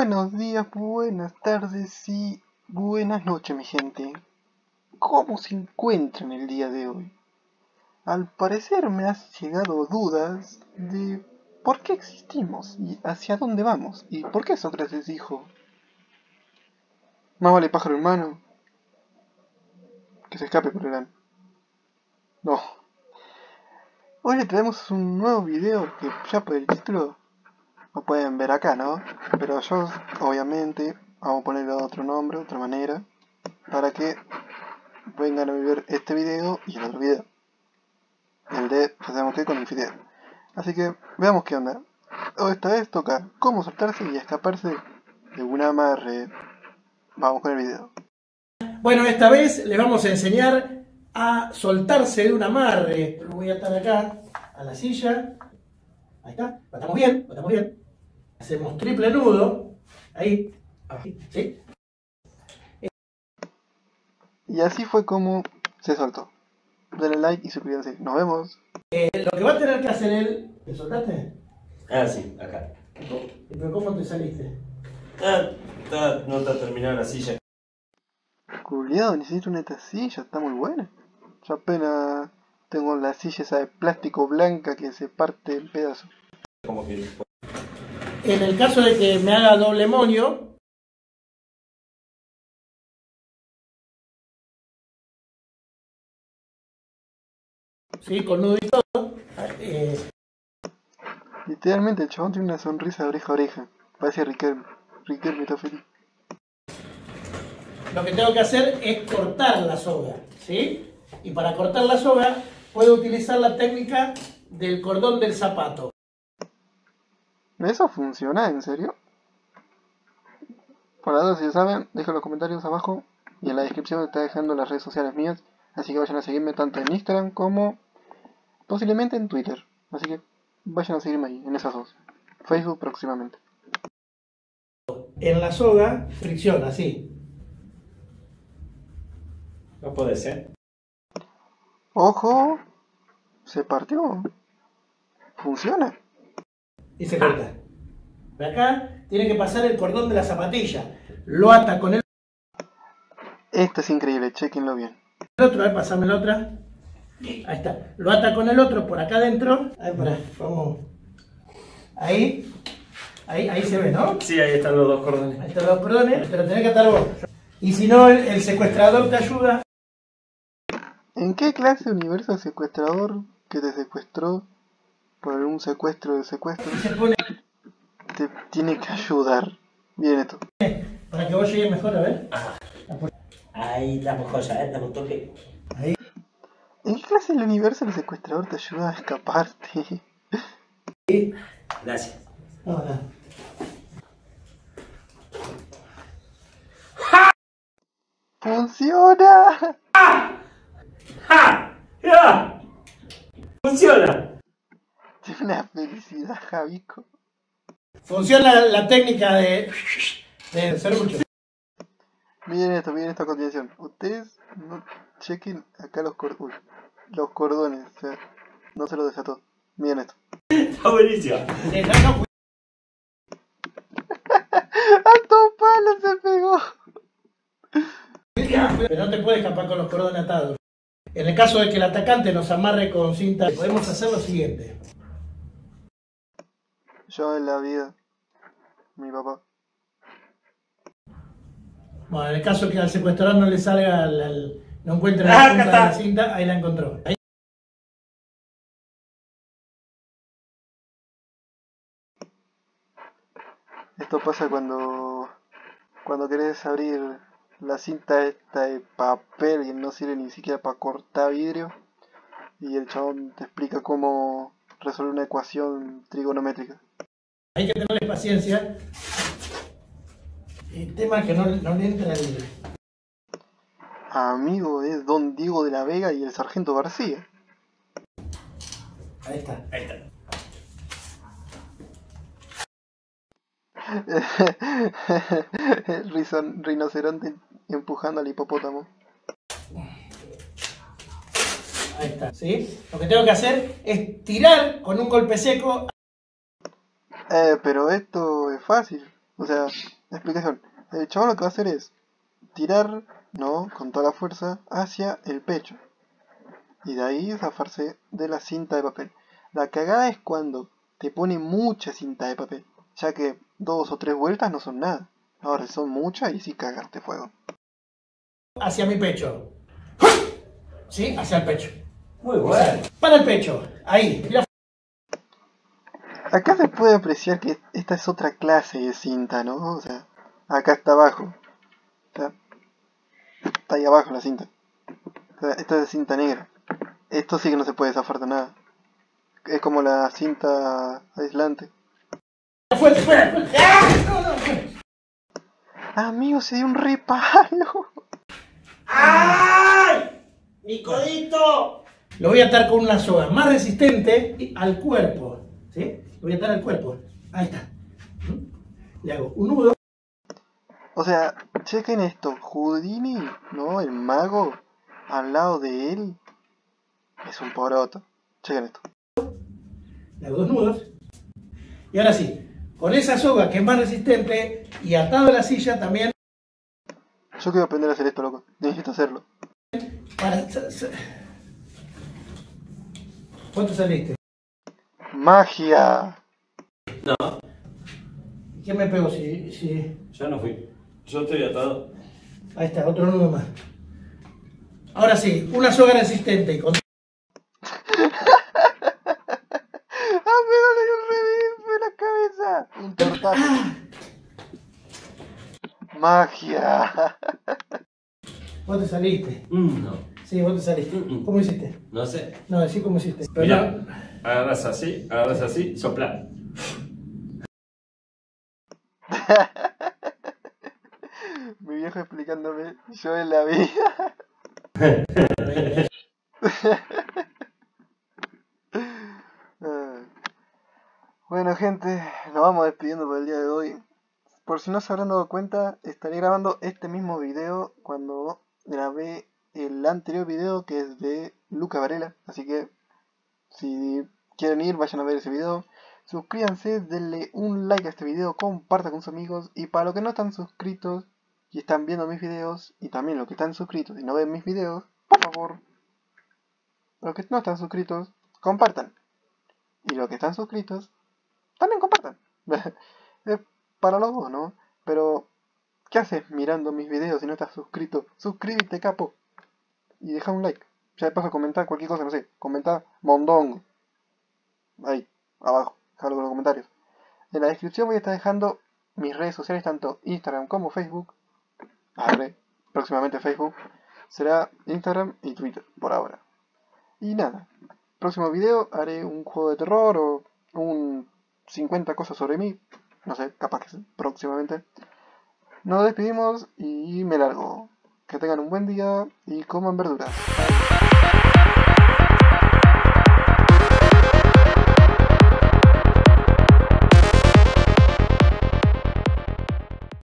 Buenos días, buenas tardes y buenas noches, mi gente. ¿Cómo se encuentran el día de hoy? Al parecer me has llegado dudas de por qué existimos y hacia dónde vamos y por qué Sócrates dijo: más vale pájaro en mano que se escape por el ano. No. Hoy le traemos un nuevo video que ya por el título lo pueden ver acá, ¿no? Pero yo, obviamente, vamos a ponerle otro nombre, otra manera, para que vengan a ver este video y el otro video. El de, ya sabemos que con Infidel. Así que, veamos qué onda. Esta vez toca cómo soltarse y escaparse de un amarre. Vamos con el video. Bueno, esta vez les vamos a enseñar a soltarse de un amarre. Lo voy a atar acá, a la silla. Ahí está, batamos bien, batamos bien. Hacemos triple nudo. Ahí, ¿sí? Y así fue como se soltó. Denle like y suscríbanse. Nos vemos. Lo que va a tener que hacer él... ¿Te soltaste? Ah, sí, acá. ¿Pero cómo te saliste? No está terminada la silla. Culiado, necesito una silla, está muy buena. Yo apenas tengo la silla esa de plástico blanca que se parte en pedazos. Como que... En el caso de que me haga doble monio, sí, con nudo y todo, Literalmente el chabón tiene una sonrisa de oreja a oreja. Parece Riquelme. Riquelme está feliz. lo que tengo que hacer es cortar la soga, ¿sí? Y para cortar la soga puedo utilizar la técnica del cordón del zapato. ¿Eso funciona? ¿En serio? Por la duda, si ya saben, dejen en los comentarios abajo y en la descripción está dejando las redes sociales mías. Así que vayan a seguirme tanto en Instagram como posiblemente en Twitter. Así que vayan a seguirme ahí, en esas dos. Facebook próximamente. En la soga, fricción, así. No puede ser. ¡Ojo! Se partió. Funciona. Y se corta. De acá tiene que pasar el cordón de la zapatilla. Lo ata con el Esto es increíble, chequenlo bien. otro, a ver, pasame la otra. Ahí está. Lo ata con el otro por acá adentro. Ahí, para, vamos. Ahí se ve, ¿no? Sí, ahí están los dos cordones. Ahí están los cordones, pero tenés que atar vos. Y si no, el secuestrador te ayuda. ¿En qué clase de universo secuestrador que te secuestró por un secuestro de secuestro Y se pone te tiene que ayudar? Miren esto. para que vos llegues mejor, a ver. Ahí damos cosas, damos un toque. Ahí. ¿En qué clase del universo el secuestrador te ayuda a escaparte? Gracias. Ahora. ¡Funciona! ¡Ja! ¡Ya! ¡Funciona! Tiene una felicidad, Javico. Funciona la técnica de serrucho. Miren esto a continuación. Ustedes no chequen acá los cordones, o sea, no se los desató. Miren esto. Está buenísimo. No, ¡A todo palo se pegó! pero no te puedes escapar con los cordones atados. En el caso de que el atacante nos amarre con cinta, podemos hacer lo siguiente. Yo en la vida, mi papá. Bueno, en el caso de que al secuestrador no le salga, no encuentre la punta de la cinta, ahí la encontró. Ahí. Esto pasa cuando querés abrir la cinta esta de papel que no sirve ni siquiera para cortar vidrio y el chabón te explica cómo resolver una ecuación trigonométrica. Hay que tenerle paciencia. El tema es que no le entra el... Amigo es Don Diego de la Vega y el Sargento García. Ahí está. Ahí está. El rinoceronte empujando al hipopótamo. Ahí está. ¿Sí? Lo que tengo que hacer es tirar con un golpe seco. Pero esto es fácil. O sea, la explicación. El chabón lo que va a hacer es tirar, ¿no? Con toda la fuerza hacia el pecho. Y de ahí zafarse de la cinta de papel. La cagada es cuando te pone mucha cinta de papel, ya que 2 o 3 vueltas no son nada. Ahora son muchas y sí cagaste fuego. Hacia mi pecho. ¿Sí? Hacia el pecho. Muy bueno. Para el pecho. Ahí. Acá se puede apreciar que esta es otra clase de cinta, ¿no? O sea, acá está abajo. Está ahí abajo la cinta. O sea, esta es de cinta negra. Esto sí que no se puede zafar de nada. Es como la cinta aislante. Fuerte, fuerte. Amigo, se dio un repalo. ¡Ay! ¡Mi codito! Lo voy a atar con una soga más resistente al cuerpo. ¿Sí? Lo voy a atar al cuerpo. Ahí está. Le hago un nudo. O sea, chequen esto. Houdini, ¿no? El mago, al lado de él, es un poroto. Chequen esto. Le hago 2 nudos. Y ahora sí, con esa soga que es más resistente y atado a la silla también. Yo quiero aprender a hacer esto, loco. Necesito hacerlo. ¿Cuánto saliste? ¡Magia! No, ¿Quién me pegó? Si... yo no fui. Yo estoy atado. Ahí está, otro nudo más. Ahora sí, una soga resistente y con... ¡Ah, me duele el revés de la cabeza! Un tortazo. ¡Magia! ¿Vos te saliste? No. Sí, vos te saliste. ¿Cómo hiciste? No sé. No, decí cómo hiciste. Pero Mirá, no- agarras así, sopla. Mi viejo explicándome yo en la vida. Bueno, gente, nos vamos despidiendo por el día de hoy. Por si no se habrán dado cuenta, estaré grabando este mismo video cuando grabé el anterior video, que es de Luca Varela. Así que si quieren ir, vayan a ver ese video. Suscríbanse, denle un like a este video, compartan con sus amigos. Y para los que no están suscritos y están viendo mis videos, y también los que están suscritos y no ven mis videos, por favor, los que no están suscritos, compartan. Y los que están suscritos, también compartan. Es para los dos, ¿no? Pero, ¿qué haces mirando mis videos si no estás suscrito? Suscríbete, capo. Y deja un like. Ya de paso comentar cualquier cosa, no sé. Comentar mondongo. Ahí, abajo. Déjalo en los comentarios. En la descripción voy a estar dejando mis redes sociales, tanto Instagram como Facebook. Arre, próximamente Facebook. Será Instagram y Twitter, por ahora. Y nada. Próximo video haré un juego de terror o un 50 cosas sobre mí. No sé, capaz que próximamente. Nos despedimos y me largo. Que tengan un buen día y coman verduras.